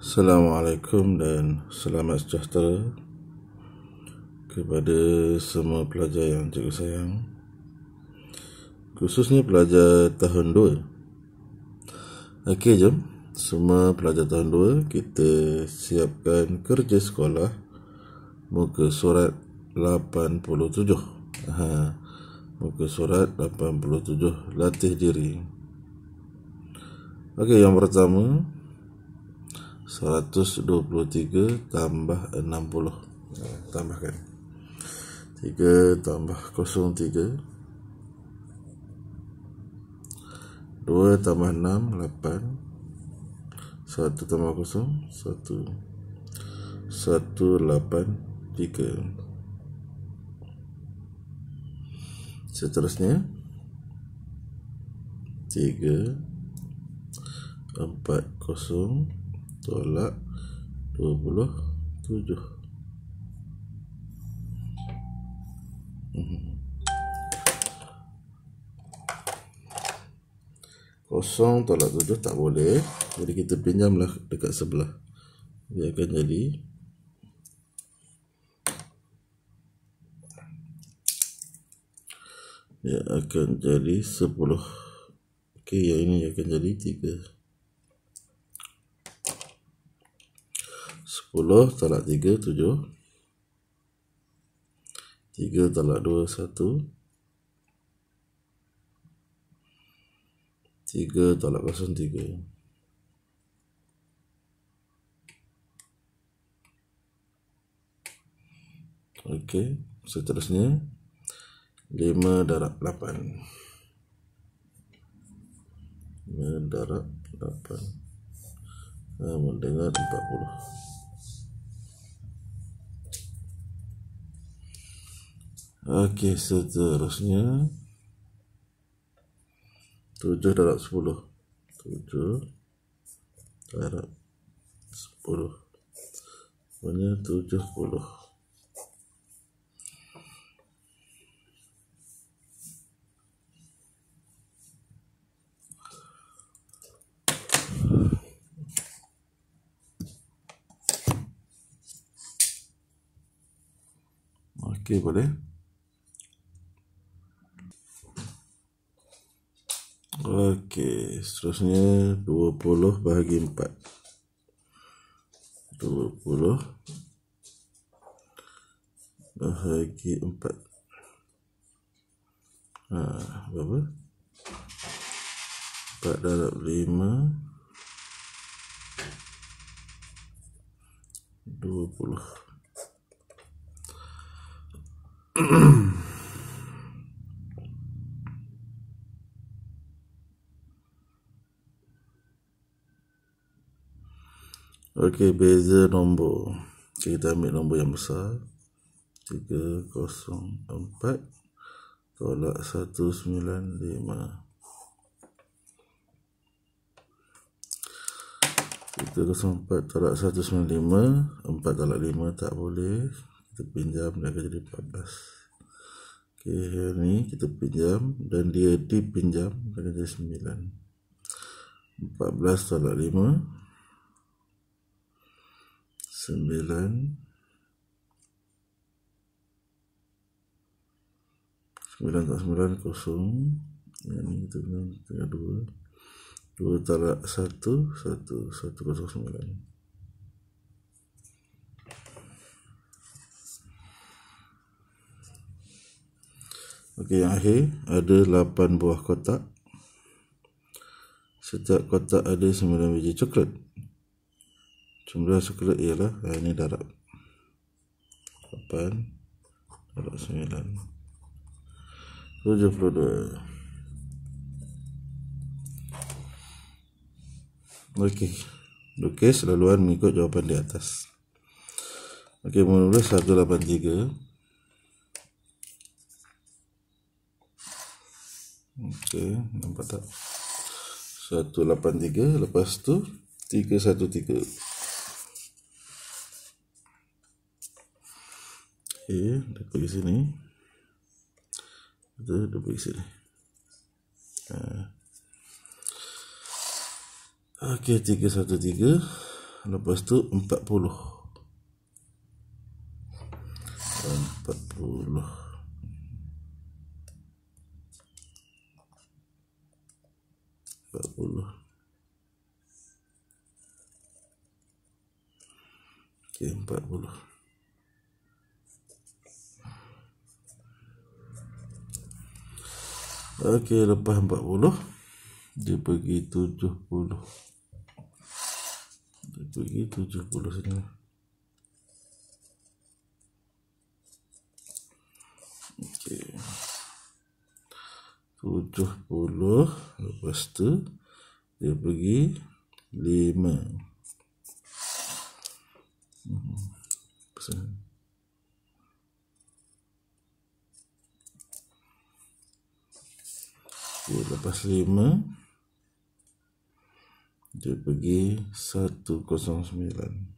Assalamualaikum dan selamat sejahtera kepada semua pelajar yang cikgu sayang, khususnya pelajar tahun 2. Okey, jom semua pelajar tahun 2 kita siapkan kerja sekolah muka surat 87. Muka surat 87, latih diri. Okey, yang pertama 123 tambah 60. Tambahkan 3 tambah 03, 2 tambah 6, 8, 1 tambah 0, 1, 183. Seterusnya 3, 40 tolak 27. Kosong tolak 7 tak boleh, jadi kita pinjamlah dekat sebelah. Dia akan jadi 10. Okey, yang ini akan jadi 3. 10 tolak 3, 7. 3 tolak 2, 1. 3 tolak 0, 3. Okey, seterusnya 5 darab 8. 5 darab 8 sama dengan 40. Okey, seterusnya 7 darab 10. 7 darab 10 punya 70. Okey, boleh. Okey, seterusnya 20 bahagi 4. 20 bahagi 4. Berapa? 4 darab 5, 20. Okey, beza nombor. Kita ambil nombor yang besar. 304 tolak 195. 304 tolak 195, 4 tolak 5 tak boleh. Kita pinjam, dia akan jadi 14. Okey, yang ni kita pinjam dan dia dipinjam, dia akan jadi 9. 14 tolak 5, 9. 9 tak 9, 0. Yang ni kita tengah 2. 2 tolak 1, 1, 109. Okey, yang akhir ada 8 buah kotak. Setiap kotak ada 9 biji coklat. Jumlah coklat ialah, ini darab 8 darab 9, 72. Okey, lukis laluan mengikut jawapan di atas. Okey, mula 183. Okey, nampak tak? 183, lepas tu 313. Okey, dia pergi sini. Dia pergi sini. Okey, 313 Lepas tu 40. 40. Okey, 40. Okey, lepas 40 dia pergi 70. Dia pergi 70 sini. Okey. 70, lepas tu dia pergi 5. Okay, lepas 5 dia pergi 109.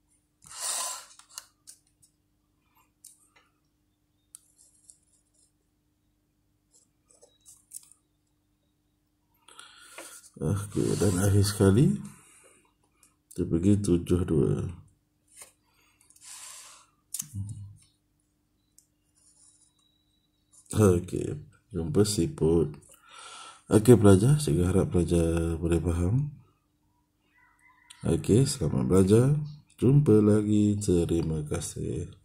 Okey, dan akhir sekali dia pergi 72. Okey, jumpa siput. Okey pelajar, saya harap pelajar boleh faham. Okey, selamat belajar. Jumpa lagi. Terima kasih.